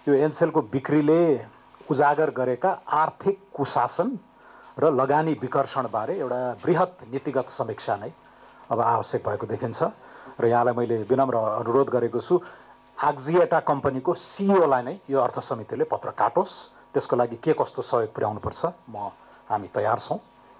यो एनसेलको बिक्रीले उजागर गरेका आर्थिक कुशासन र लगानी विकर्षणबारे एउटा बृहत नीतिगत समीक्षा नै अब आवश्यक भएको देखिन्छ र यहाँलाई मैले विनम्र अनुरोध गरेको छु आक्जिएटा कम्पनीको सिइओलाई नै यो अर्थ समितिले पत्र काटोस्, त्यसको लागि के कस्तो सहयोग पुर्याउनुपर्छ हामी तयार छौँ।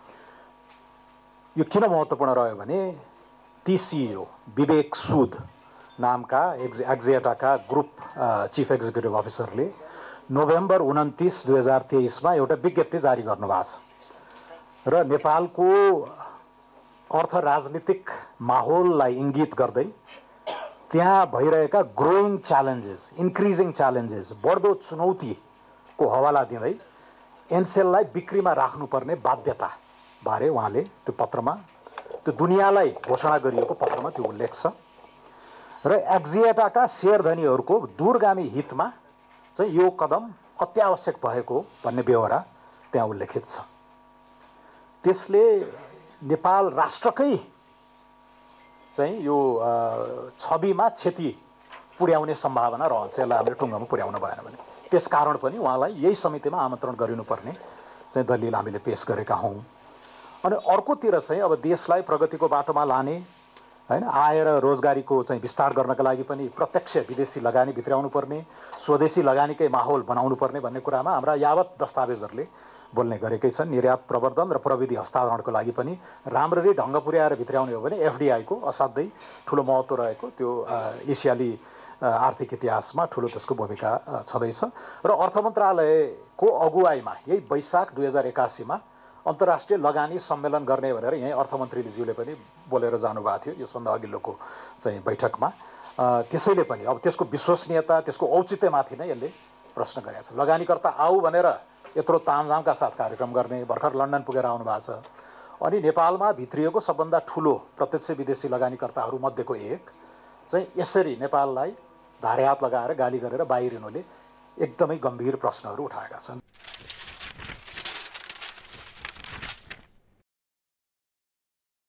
यो किन महत्त्वपूर्ण रह्यो भने ती सिइओ विवेक सुद नामका आक्जिएटाका ग्रुप चिफ एक्जिक्युटिभ अफिसरले नोभेम्बर 29, 2023 मा एउटा विज्ञप्ति जारी गर्नुभएको छ र नेपालको अर्थ राजनीतिक माहौललाई इङ्गित गर्दै त्यहाँ भइरहेका ग्रोइङ च्यालेन्जेस, इन्क्रिजिङ च्यालेन्जेस, बढ्दो चुनौतीको हवाला दिँदै एनसेललाई बिक्रीमा राख्नुपर्ने बाध्यता बारे उहाँले त्यो पत्रमा, त्यो दुनियाँलाई घोषणा गरिएको पत्रमा त्यो उल्लेख छ र एक्जिएटाका शेयरधनीहरूको दूरगामी हितमा चाहिँ यो कदम अत्यावश्यक भएको भन्ने बेहोरा त्यहाँ उल्लेखित छ। त्यसले नेपाल राष्ट्रकै चाहिँ यो छविमा क्षति पुर्याउने सम्भावना रहन्छ यसलाई हामीले टुङ्गोमा पुर्याउन भएन भने। त्यसकारण पनि उहाँलाई यही समितिमा आमन्त्रण गरिनुपर्ने चाहिँ दलिल हामीले पेश गरेका हौँ। अनि अर्कोतिर चाहिँ अब देशलाई प्रगतिको बाटोमा लाने हैन आय र रोजगारीको चाहिँ विस्तार गर्नका लागि पनि प्रत्यक्ष विदेशी लगानी भित्राउनु पर्ने, स्वदेशी लगानीकै माहौल बनाउनु पर्ने भन्ने कुरामा हाम्रा यावत दस्तावेजहरूले बोल्ने गरेकै छन्। निर्यात प्रवर्धन र प्रविधि हस्तान्तरणको लागि पनि राम्ररी ढङ्ग पुर्याएर भित्राउने हो भने एफडिआईको असाध्यै ठुलो महत्त्व रहेको त्यो एसियाली आर्थिक इतिहासमा ठुलो त्यसको भूमिका छँदैछ र अर्थ मन्त्रालयको अगुवाईमा यही वैशाख 2081 मा अन्तर्राष्ट्रिय लगानी सम्मेलन गर्ने भनेर यही अर्थमन्त्रीज्यूले पनि बोलेर जानुभएको थियो यसभन्दा अघिल्लोको चाहिँ बैठकमा। त्यसैले पनि अब त्यसको विश्वसनीयता, त्यसको औचित्यमाथि नै यसले प्रश्न गरेको छ। लगानीकर्ता आऊ भनेर यत्रो तामझामका साथ कार्यक्रम गर्ने, भर्खर लन्डन पुगेर आउनु भएको छ। अनि नेपालमा भित्रिएको सबभन्दा ठुलो प्रत्यक्ष विदेशी लगानीकर्ताहरू मध्येको एक चाहिँ यसरी नेपाललाई धारे हात लगाएर गाली गरेर बाहिरिनुले एकदमै गम्भीर प्रश्नहरू उठाएका छन्।